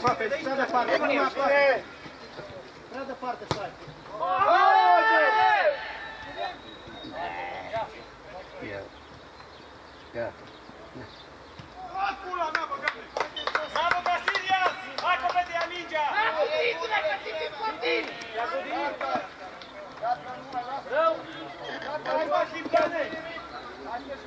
departe, prea departe, nu mai apare. Prea departe, stai. Ia. Bravo, Casillas! Hai, competia mingea! Rău! Hai,